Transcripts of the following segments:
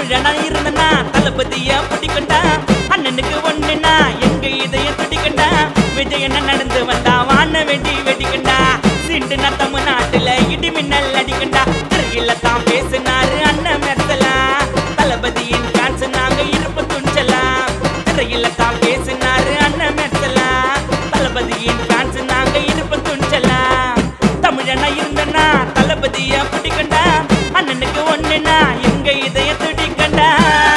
தமிழனா இருந்தனா தளபதியா பிடிக்கண்டா அண்ணனுக்கு ஒண்ணுனா எங்க இதயம் துடிக்கண்டா விஜய் என்ன நடந்து வந்தா வான வெடி வெடிக்கண்டா சிண்டுனா தமிழ்நாட்டுல இடி மின்னல் அடிக்கண்டா திரையில தான் பேசினாரு அண்ணன் மெர்சலா தளபதியின் டான்ஸ் நாங்க இருப்பு துணிச்சலா திரையில தான் பேசினாரு அண்ணன் மெர்சலா தளபதியின் டான்ஸ் நாங்க இருப்பு துணிச்சலா தமிழனா இருந்தனா தளபதியா பிடிக்கண்டா அண்ணனுக்கு ஒண்ணுனா எங்க இதய துடிக்கண்டா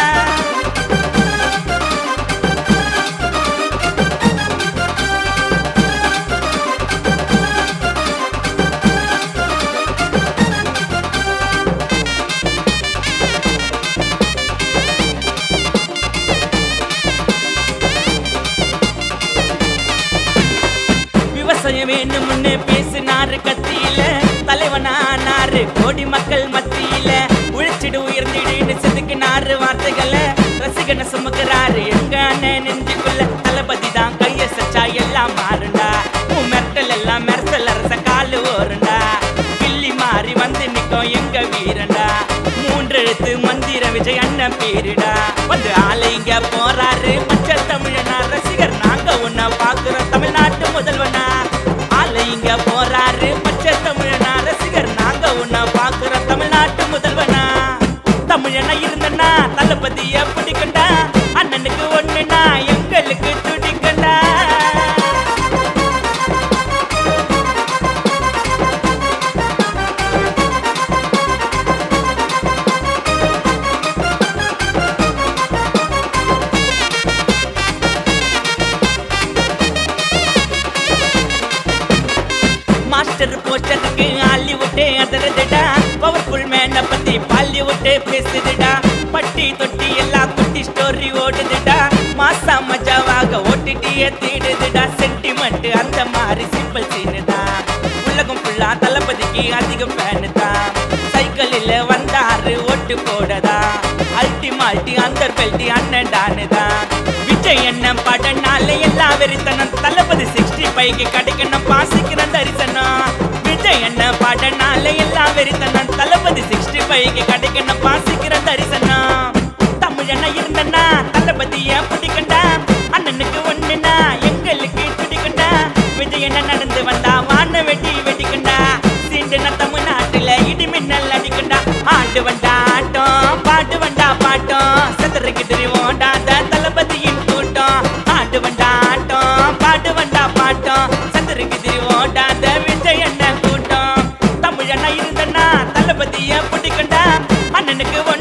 விவசாயம் வேணும்னு பேசினாரு கத்தியில தலைவனானாரு கோடி மக்கள் மத்தியில உழைச்சிடு உயர்ந்திடுன்னு செதுக்கினாரு வார்த்தைகளை ரசிகனை சுமக்கிறாரு எங்க அண்ணன் நெஞ்சுக்குள்ள தளபதி தான் கைய சச்சா எல்லாம் மாறுண்டா உன் மெர்டல் எல்லாம் மெர்சல் அரச காலு ஓருண்டா கிள்ளி மாறி வந்து நிற்கும் எங்க வீரண்டா மூன்றெழுத்து மந்திர விஜய் அண்ணன் பேருடா வந்து ஆளை இங்க போறாரு பச்சை தமிழனா ரசிகர் நாங்க உன்ன பாக்குறோம் தமிழ்நாட்டு முதல்வனா ஆளை இங்க போறாரு பச்சை தமிழனா ரசிகர் நாங்க உன்ன பாக்குறோம் தமிழ்நாட்டு முதல்வனா தமிழனா இருந்தனா தளபதிய பிடிக்கண்டா அண்ணனுக்கு ஒண்ணுனா எங்களுக்கு துடிக்கண்டா மாஸ்டர் போஸ்டருக்கு ஹாலிவுட்டே அதரதுடா பவர்ஃபுல் மேன பத்தி பாலிவுட்டே பேசுதுடா பட்டி தொட்டி எல்லாம் குட்டி ஸ்டோரி ஓடுதுடா மாசா மஜாவாக ஓட்டிட்டியே தேடுதுடா சென்டிமெண்ட் அந்த மாதிரி சிம்பிள் சீனுதா உலகம் ஃபுல்லா தளபதிக்கு அதிகம் ஃபேனு தான் சைக்கிளில் வந்தாரு ஓட்டு போடதா அல்டிமால்டி அந்த பெல்டி அண்ணன் டானுதான் விஜய் என்ன படனால எல்லாம் வெறித்தனம் தளபதி 65 கிடைக்கணும் பாசிக்கிற தரிசனம் விஜய் என்ன படனால எல்லாம் வெறித்தனம் தளபதி 65 கிடைக்கணும் பாசிக்கிற தரிசனம் தமிழனா இருந்தனா தளபதிய பிடிக்கண்டா அண்ணனுக்கு ஒண்ணுனா எங்களுக்கு துடிக்கண்டா விஜய் என்ன நடந்து வந்தா வான வெடி வெடிக்கண்டா சீண்டுனா தமிழ்நாட்டுல இடி மின்னல் அடிக்கண்டா ஆண்டு வந்தா ஆட்டம் பாட்டு வந்தா பாட்டம் சதுரக்கு ஓடாத தளபதியின் கூட்டம் ஆண்டு வந்தா ஆட்டம் பாட்டு வந்தா பாட்டம் சதுரக்கு ஓடாத விஜய் அண்ணன் கூட்டம் தமிழனா இருந்தனா தளபதிய பிடிக்கண்டா அண்ணனுக்கு